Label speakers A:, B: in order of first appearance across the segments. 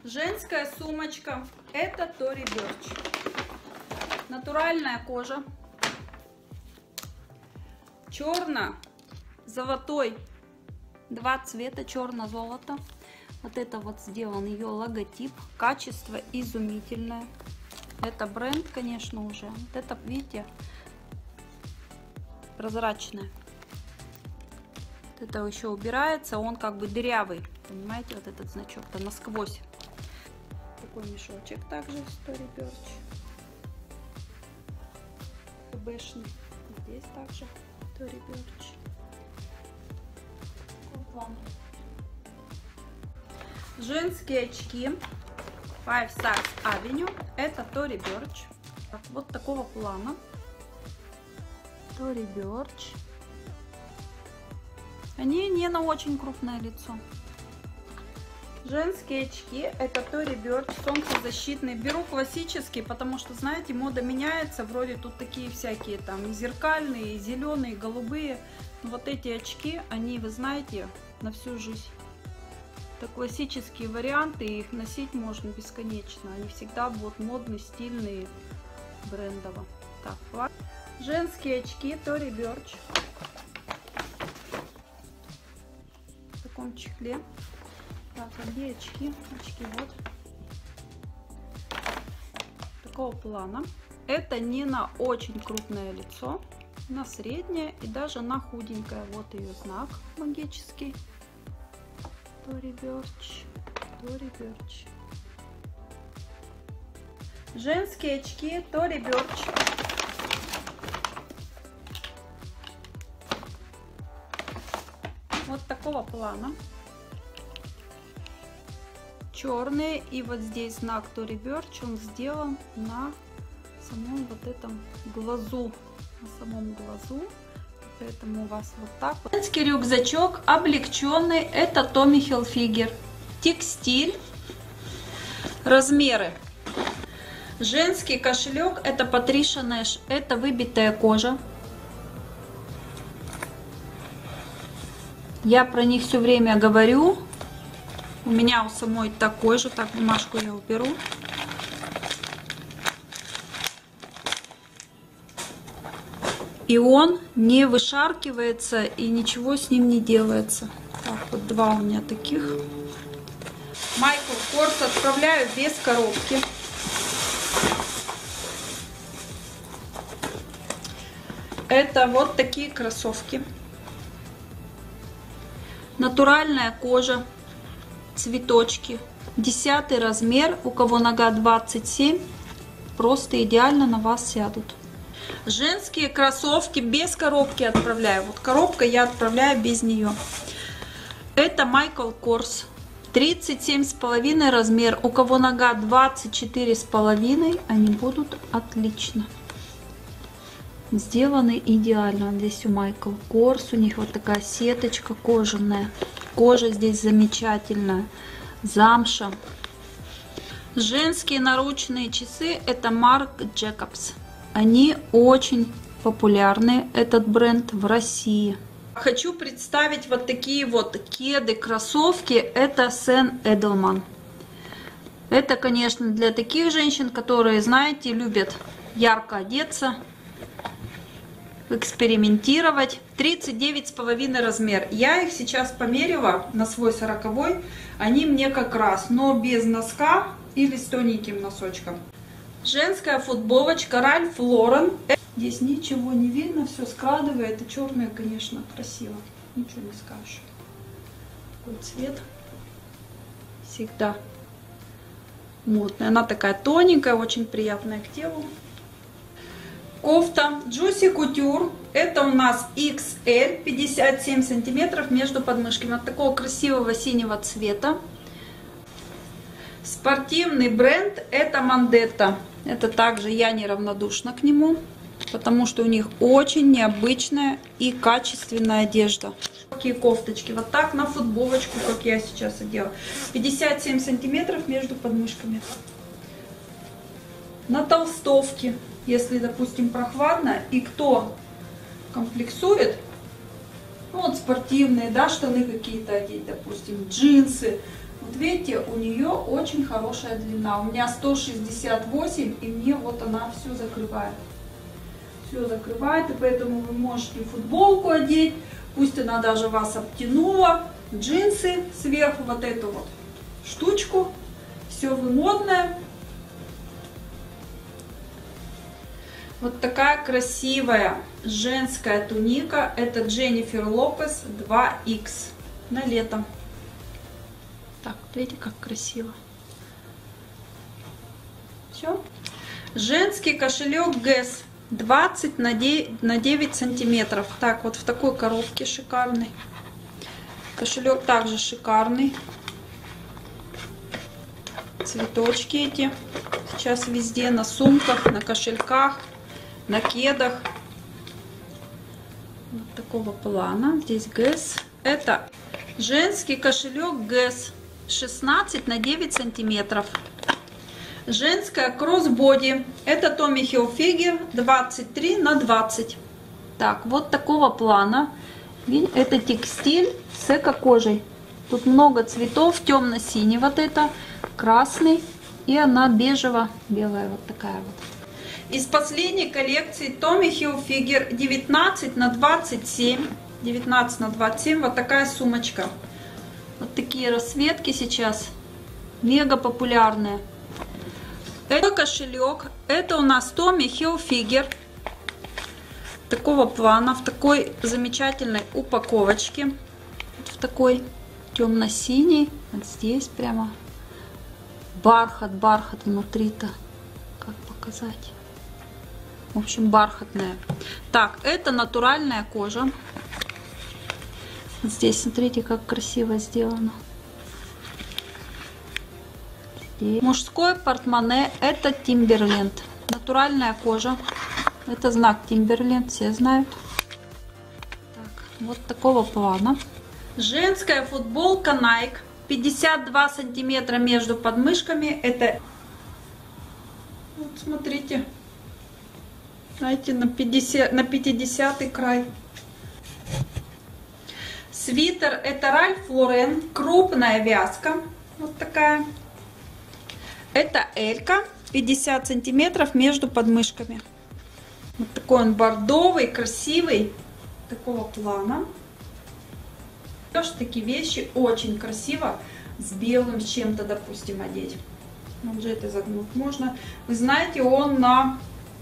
A: Женская сумочка. Это Tory Burch. Натуральная кожа. Черно-золотой. Два цвета, черно-золото. Вот это вот сделан ее логотип. Качество изумительное. Это бренд, конечно, уже. Вот это, видите, прозрачное. Вот это еще убирается. Он как бы дырявый. Понимаете, вот этот значок-то насквозь. Такой мешочек также в Tory Burch. Бэшный. Здесь также Tory Burch. Женские очки Five Stars Avenue. Это Tory Burch. Вот такого плана. Tory Burch. Они не на очень крупное лицо. Женские очки. Это Tory Burch. Солнцезащитные. Беру классические, потому что, знаете, мода меняется. Вроде тут такие всякие там и зеркальные, и зеленые, и голубые. Но вот эти очки, они, вы знаете, на всю жизнь. Это классические варианты, и их носить можно бесконечно. Они всегда будут модные, стильные, брендово. Так, женские очки Tory Burch. В таком чехле. Так, а где очки? Очки вот. Такого плана. Это не на очень крупное лицо, на среднее и даже на худенькое. Вот ее знак магический. Tory Burch. Tory Burch. Женские очки Tory Burch. Вот такого плана. Черные, и вот здесь знак Tory Burch, он сделан на самом вот этом глазу, на самом глазу, поэтому у вас вот так вот. Женский рюкзачок облегченный, это Tommy Hilfiger. Текстиль, размеры. Женский кошелек, это Patricia Nash, это выбитая кожа. Я про них все время говорю. У меня у самой такой же. Так, бумажку я уберу. И он не вышаркивается и ничего с ним не делается. Так, вот два у меня таких. Michael Kors отправляю без коробки. Это вот такие кроссовки. Натуральная кожа. Цветочки. 10 размер. У кого нога 27, просто идеально на вас сядут. Женские кроссовки без коробки отправляю. Вот коробка я отправляю без нее. Это Michael Kors. 37,5 размер. У кого нога 24,5, они будут отлично. Сделаны идеально. Здесь у Michael Kors. У них вот такая сеточка кожаная. Кожа здесь замечательная, замша. Женские наручные часы это Marc Jacobs. Они очень популярны, этот бренд в России. Хочу представить вот такие вот кеды, кроссовки. Это Sam Edelman. Это, конечно, для таких женщин, которые, знаете, любят ярко одеться, экспериментировать. 39,5 размер. Я их сейчас померила на свой 40-й. Они мне как раз, но без носка или с тоненьким носочком. Женская футболочка Ralph Lauren. Здесь ничего не видно, все скрадывает. И черная, конечно, красиво. Ничего не скажешь. Такой цвет. Всегда модная. Она такая тоненькая, очень приятная к телу. Кофта Juicy Couture. Это у нас XL, 57 сантиметров между подмышками. Вот такого красивого синего цвета. Спортивный бренд это Mandetta. Это также я неравнодушна к нему, потому что у них очень необычная и качественная одежда. Такие кофточки. Вот так на футболочку, как я сейчас одела. 57 сантиметров между подмышками. На толстовке. Если, допустим, прохладно, и кто комплексует, ну, вот спортивные, да, штаны какие-то одеть, допустим, джинсы, Вот видите, у нее очень хорошая длина. У меня 168, и мне вот она все закрывает. Все закрывает, и поэтому вы можете футболку одеть, пусть она даже вас обтянула, джинсы, сверху вот эту вот штучку, все вы модное. Вот такая красивая женская туника, это Дженнифер Лопес 2X на лето. Так, видите, как красиво. Все. Женский кошелек Guess 20 на 9 сантиметров. Так, вот в такой коробке шикарный. Кошелек также шикарный. Цветочки эти. Сейчас везде на сумках, на кошельках, на кедах. Вот такого плана. Здесь Guess. Это женский кошелек Guess 16 на 9 сантиметров. Женская кроссбоди. Это Tommy Hilfiger 23 на 20. Так, вот такого плана. Это текстиль с эко-кожей. Тут много цветов. Темно-синий вот это, красный. И она бежево-белая вот такая вот. Из последней коллекции Tommy Hilfiger 19 на 27. 19 на 27. Вот такая сумочка. Вот такие расцветки сейчас. Мега популярные. Это кошелек, это у нас Tommy Hilfiger такого плана, в такой замечательной упаковочке, вот в такой темно-синий, вот здесь прямо бархат внутри-то, как показать, в общем бархатная. Так, это натуральная кожа, вот здесь смотрите, как красиво сделано. Мужское портмоне, это Timberland. Натуральная кожа. Это знак Timberland, все знают. Так, вот такого плана. Женская футболка Nike. 52 сантиметра между подмышками. Это, вот смотрите, знаете, на 50 край. Свитер, это Ralph Lauren. Крупная вязка. Вот такая. Это Элька, 50 сантиметров между подмышками. Вот такой он бордовый, красивый, такого плана. Тоже такие вещи очень красиво с белым, с чем-то, допустим, одеть. Манжеты загнуть можно. Вы знаете, он на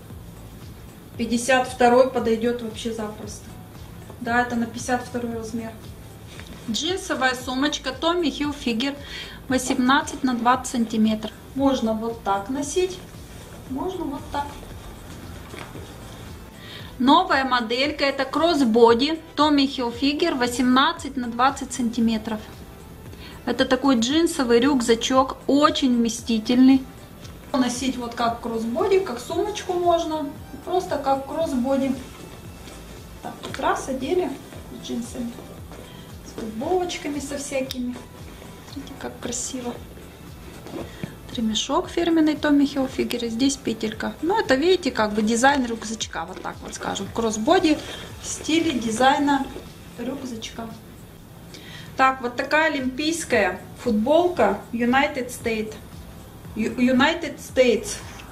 A: 52 подойдет вообще запросто. Да, это на 52 размер. Джинсовая сумочка Tommy Hilfiger 18 на 20 сантиметров. Можно вот так носить, можно вот так. Новая моделька, это кроссбоди Tommy Hilfiger 18 на 20 сантиметров. Это такой джинсовый рюкзачок, очень вместительный. Носить вот как кроссбоди, как сумочку можно, просто как кроссбоди. Так, тут раз одели с джинсами, с футболочками со всякими. Смотрите, как красиво. Ремешок фирменный Tommy Hilfiger, здесь петелька. Ну, это, видите, как бы дизайн рюкзачка, вот так вот скажем. Кроссбоди в стиле дизайна рюкзачка. Так, вот такая олимпийская футболка United States.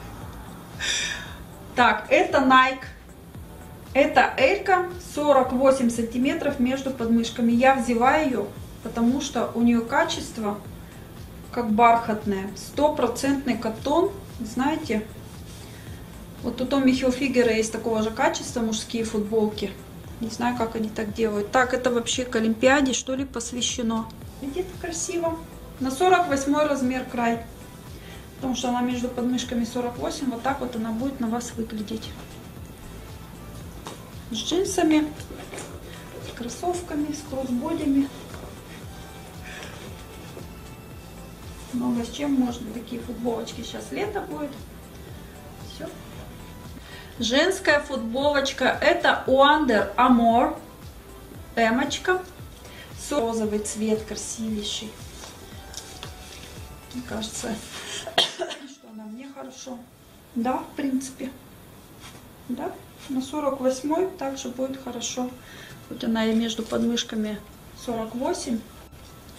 A: Так, это Nike. Это Элька, 48 сантиметров между подмышками. Я взяла ее, потому что у нее качество как бархатная, 100% каттон, знаете, вот у Tommy Hilfiger есть такого же качества мужские футболки, не знаю, как они так делают. Так, это вообще к Олимпиаде, что ли, посвящено. Видите, красиво. На 48 размер край, потому что она между подмышками 48, вот так вот она будет на вас выглядеть. С джинсами, с кроссовками, с кроссбодями. Много с чем можно такие футболочки. Сейчас лето будет. Все. Женская футболочка, это Under Armour. Эмочка. Розовый цвет, красивейший. Мне кажется, что она мне хорошо. Да, в принципе. Да, на 48 также будет хорошо. Хоть она и между подмышками 48.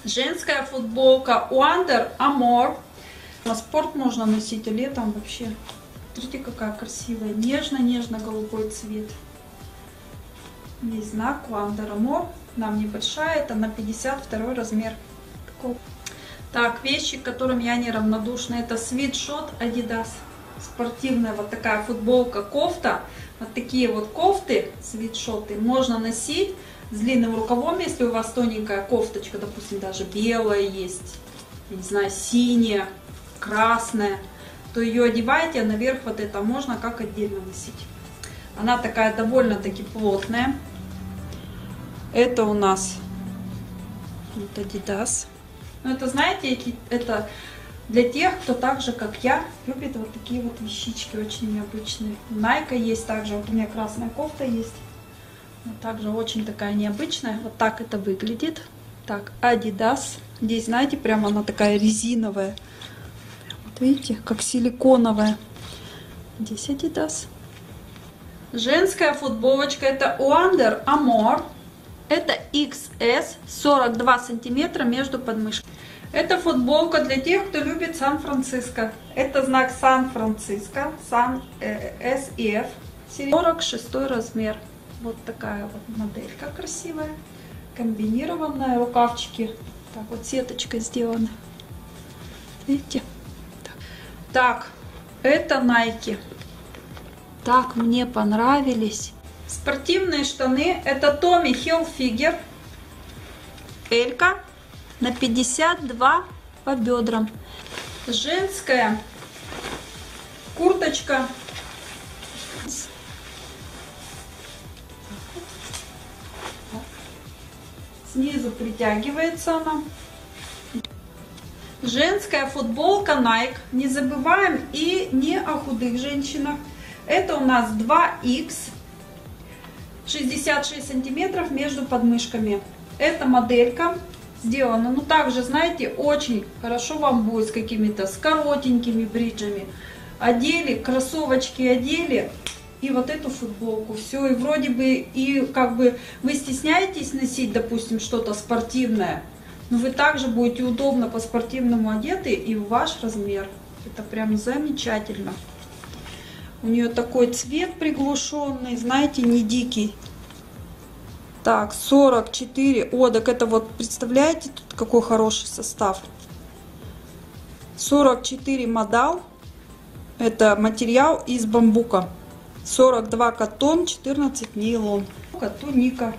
A: Женская футболка Under Armour. На спорт можно носить, а летом вообще. Смотрите, какая красивая. Нежно-нежно-голубой цвет. Есть знак у Under Armour. Нам небольшая, это на 52 размер. Так, вещи, к которым я неравнодушна. Это свитшот Adidas. Спортивная вот такая футболка, кофта. Вот такие вот кофты, свитшоты, можно носить с длинным рукавом, если у вас тоненькая кофточка, допустим, даже белая есть, я не знаю, синяя, красная, то ее одеваете, а наверх вот это можно как отдельно носить. Она такая довольно-таки плотная. Это у нас вот Adidas. Но это, знаете, это для тех, кто так же, как я, любит вот такие вот вещички очень необычные. Nike есть также, вот у меня красная кофта есть. Вот также очень такая необычная. Вот так это выглядит. Так, Adidas. Здесь, знаете, прямо она такая резиновая. Вот видите, как силиконовая. Здесь Adidas. Женская футболочка, это Under Armour. Это XS, 42 сантиметра между подмышками. Это футболка для тех, кто любит Сан-Франциско. Это знак Сан-Франциско, Сан SF, 46 размер. Вот такая вот моделька красивая, комбинированная, рукавчики. Так вот сеточкой сделаны. Видите? Так, это Nike. Так, мне понравились. Спортивные штаны, это Tommy Hilfiger. Элька. На 52 по бедрам. Женская курточка. Снизу притягивается она. Женская футболка Nike. Не забываем и не о худых женщинах. Это у нас 2X. 66 сантиметров между подмышками. Это моделька. Сделано, ну также, знаете, очень хорошо вам будет с какими-то с коротенькими бриджами. Одели, кроссовочки одели и вот эту футболку. Все, и вроде бы, и как бы вы стесняетесь носить, допустим, что-то спортивное, но вы также будете удобно по-спортивному одеты и в ваш размер. Это прям замечательно. У нее такой цвет приглушенный, знаете, не дикий. Так, 44. О, так это вот, представляете, тут какой хороший состав. 44 модал. Это материал из бамбука. 42 катон, 14 нейлон. Туника.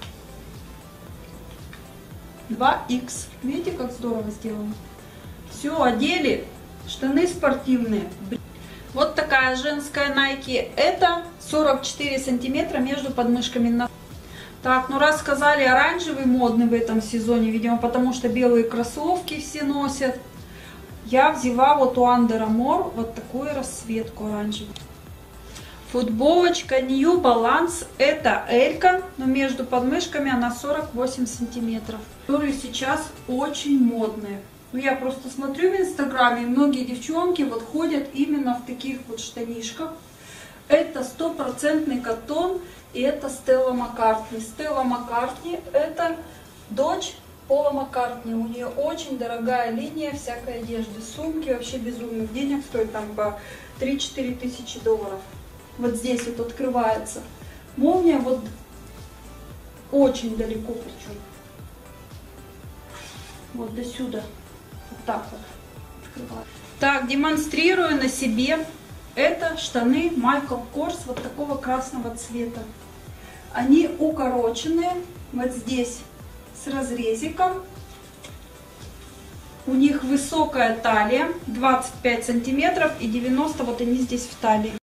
A: 2Х. Видите, как здорово сделано? Все, одели. Штаны спортивные. Вот такая женская Nike. Это 44 сантиметра между подмышками. Так, ну раз сказали, оранжевый модный в этом сезоне, видимо, потому что белые кроссовки все носят. Я взяла вот у Under Armour вот такую расцветку оранжевую. Футболочка New Balance, это Элька, но между подмышками она 48 сантиметров. Которые сейчас очень модные. Ну, я просто смотрю в Инстаграме, и многие девчонки вот ходят именно в таких вот штанишках. Это стопроцентный катон, и это Стелла Маккартни. Стелла Маккартни это дочь Пола Маккартни. У нее очень дорогая линия всякой одежды. Сумки вообще безумных денег стоят, там по 3-4 тысячи долларов. Вот здесь вот открывается. Молния вот очень далеко причем. Вот до сюда. Вот так вот открывается. Так, демонстрирую на себе. Это штаны Michael Kors вот такого красного цвета. Они укороченные, вот здесь с разрезиком. У них высокая талия, 25 сантиметров и 90, вот они здесь в талии.